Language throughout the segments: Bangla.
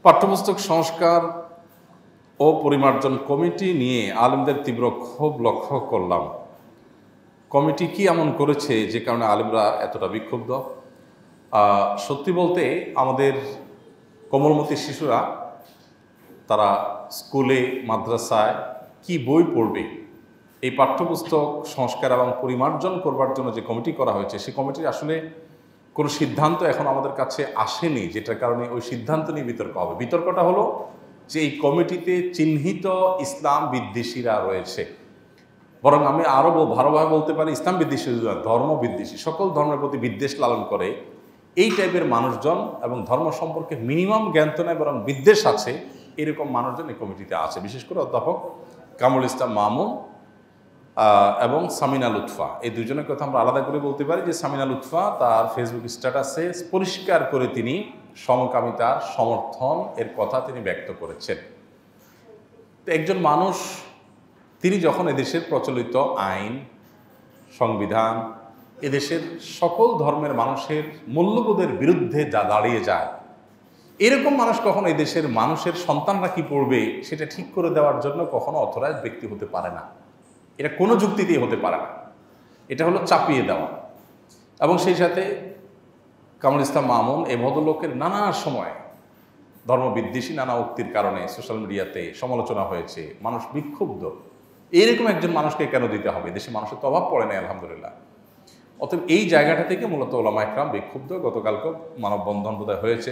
পাঠ্যপুস্তক সংস্কার ও পরিমার্জন কমিটি নিয়ে আলেমদের তীব্র ক্ষোভ লক্ষ্য করলাম। কমিটি কি এমন করেছে যে কারণে আলেমরা এতটা বিক্ষুব্ধ? সত্যি বলতে আমাদের কোমলমতি শিশুরা তারা স্কুলে মাদ্রাসায় কি বই পড়বে, এই পাঠ্যপুস্তক সংস্কার এবং পরিমার্জন করবার জন্য যে কমিটি করা হয়েছে, সেই কমিটির আসলে কোনো সিদ্ধান্ত এখন আমাদের কাছে আসেনি, যেটার কারণে ওই সিদ্ধান্ত নিয়ে বিতর্ক হবে। বিতর্কটা হলো যে এই কমিটিতে চিহ্নিত ইসলাম বিদ্বেষীরা রয়েছে। বরং আমি আরও ভালোভাবে বলতে পারি, ইসলাম বিদ্বেষী, ধর্ম বিদ্বেষী, সকল ধর্মের প্রতি বিদ্বেষ লালন করে এই টাইপের মানুষজন এবং ধর্ম সম্পর্কে মিনিমাম জ্ঞান তো নেই বরং বিদ্বেষ আছে, এরকম মানুষজন এই কমিটিতে আছে। বিশেষ করে অধ্যাপক কামরুল ইসলাম মামুন এবং সামিনা লুৎফা, এই দুজনের কথা আমরা আলাদা করে বলতে পারি যে সামিনা লুৎফা তার ফেসবুক স্ট্যাটাসে পরিষ্কার করে তিনি সমকামিতার সমর্থন এর কথা তিনি ব্যক্ত করেছেন। তো একজন মানুষ তিনি যখন এদেশের প্রচলিত আইন, সংবিধান, এদেশের সকল ধর্মের মানুষের মূল্যবোধের বিরুদ্ধে যা দাঁড়িয়ে যায়, এরকম মানুষ কখনো এই দেশের মানুষের সন্তানরা কি পড়বে সেটা ঠিক করে দেওয়ার জন্য কখনো অথরাইজ ব্যক্তি হতে পারে না। এটা কোনো যুক্তিতেই হতে পারে না, এটা হলো চাপিয়ে দেওয়া। এবং সেই সাথে কামরুল ইসলাম মামুন এই ভদ্রলোকের নানা সময় ধর্মবিদ্বেষী নানা উক্তির কারণে সোশ্যাল মিডিয়াতে সমালোচনা হয়েছে, মানুষ বিক্ষুব্ধ। এইরকম একজন মানুষকে কেন দিতে হবে? দেশে মানুষের তো অভাব পড়ে নাই আলহামদুলিল্লাহ। অতএব এই জায়গাটা থেকে মূলত ওলামা একরাম বিক্ষুব্ধ। গতকালকে মানববন্ধন বোধহয় হয়েছে,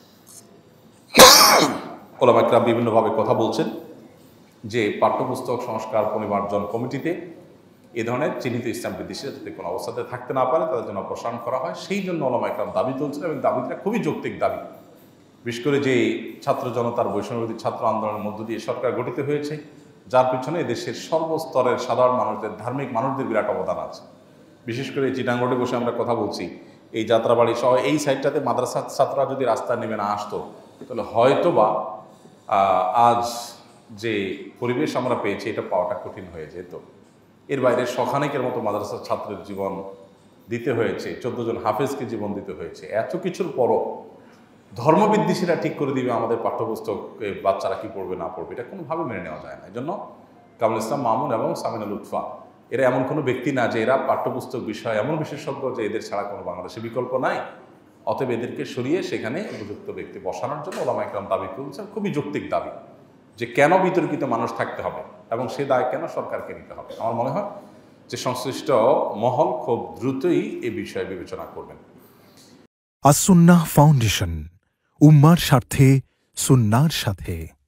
ওলামা একরাম বিভিন্নভাবে কথা বলছেন যে পাঠ্যপুস্তক সংস্কার পরিমার্জন কমিটিতে এ ধরনের চিহ্নিত ইসলাম বিদ্বেষীরা যাতে কোনো অবস্থাতে থাকতে না পারে, তাদের জন্য অপসারণ করা হয়। সেই জন্য ওলামা একরাম দাবি তুলছেন এবং দাবিটা খুবই যৌক্তিক দাবি। বিশেষ করে যে ছাত্র জনতার বৈষম্যবিরোধী ছাত্র আন্দোলনের মধ্য দিয়ে সরকার গঠিত হয়েছে, যার পিছনে দেশের সর্বস্তরের সাধারণ মানুষদের, ধার্মিক মানুষদের বিরাট অবদান আছে। বিশেষ করে চিটাং রোডে বসে আমরা কথা বলছি, এই যাত্রাবাড়ি সহ এই সাইডটাতে মাদ্রাসার ছাত্ররা যদি রাস্তায় নেমে না আসতো, তাহলে হয়তোবা আজ যে পরিবেশ আমরা পেয়েছি এটা পাওয়াটা কঠিন হয়ে যেত। এর বাইরে শখানেকের মতো মাদ্রাসার ছাত্রের জীবন দিতে হয়েছে, 14 জন হাফেজকে জীবন দিতে হয়েছে। এত কিছুর পরও ধর্মবিদ্বেষীরা ঠিক করে দিবে আমাদের পাঠ্যপুস্তকে বাচ্চারা কি পড়বে না পড়বে, এটা কোনোভাবে মেনে নেওয়া যায় না। এই জন্য কামরুল ইসলাম মামুন এবং সামিনা লুৎফা এরা এমন কোনো ব্যক্তি না যে এরা পাঠ্যপুস্তক বিষয় এমন বিশেষজ্ঞ যে এদের ছাড়া কোনো বাংলাদেশে বিকল্প নাই। অতএব এদেরকে সরিয়ে সেখানে উপযুক্ত ব্যক্তি বসানোর জন্য ওলামা একরাম দাবি তুলছেন, খুবই যৌক্তিক দাবি, যে কেন বিতর্কিত মানুষ থাকতে হবে এবং সে দায় কেন সরকারকে নিতে হবে। আমার মনে হয় যে সংশ্লিষ্ট মহল খুব দ্রুতই এই বিষয়ে বিবেচনা করবেন। আস-সুন্নাহ ফাউন্ডেশন, উম্মার স্বার্থে সুন্নাহর সাথে।